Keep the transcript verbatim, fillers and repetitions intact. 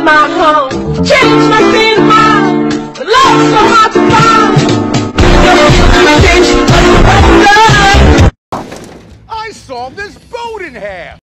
my home. Change my state of mind. The love's so hard to find. I saw this boat in half.